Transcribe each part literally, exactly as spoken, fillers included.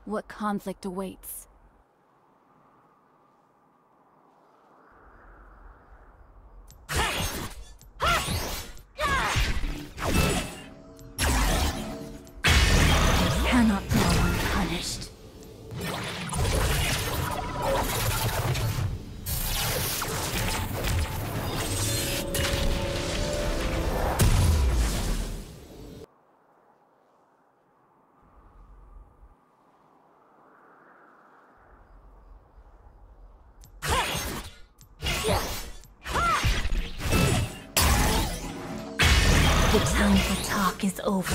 What conflict awaits? Cannot go unpunished. The time for talk is over.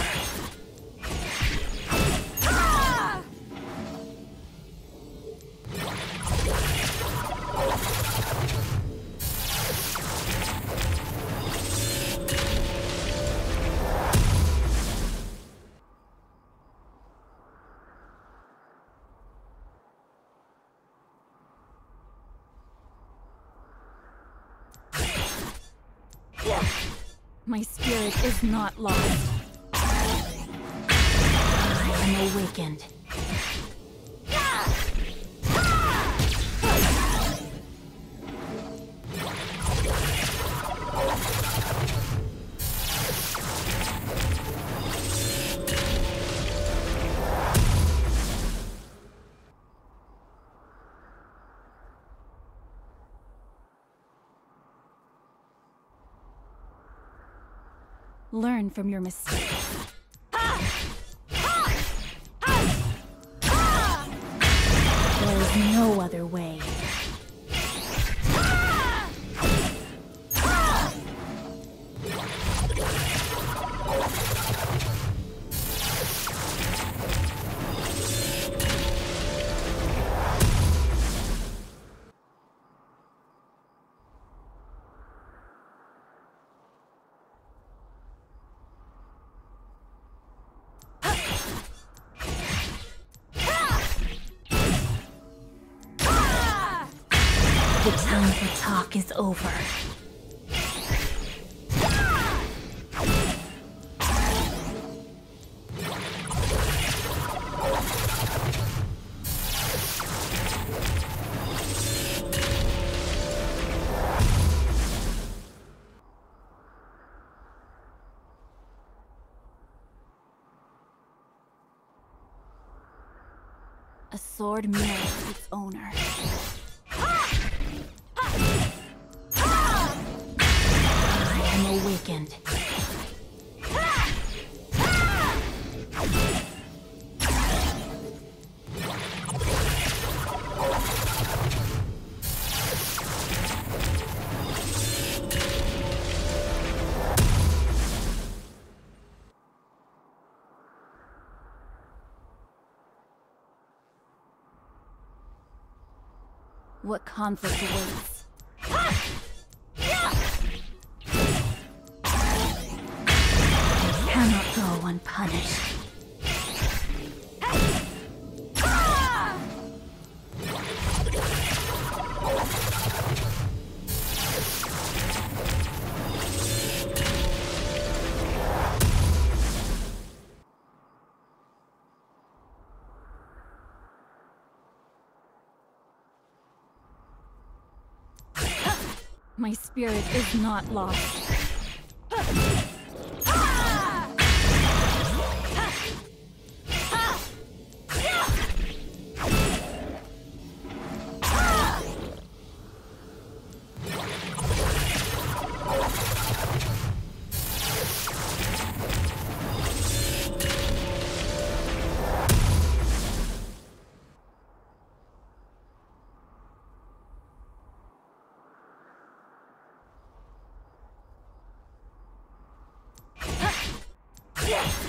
My spirit is not lost. I am awakened. Learn from your mistakes. There is no other way. The time for talk is over. A sword mirrors its owner. I am awakened. What conflict awaits? Cannot go unpunished. My spirit is not lost. Yeah.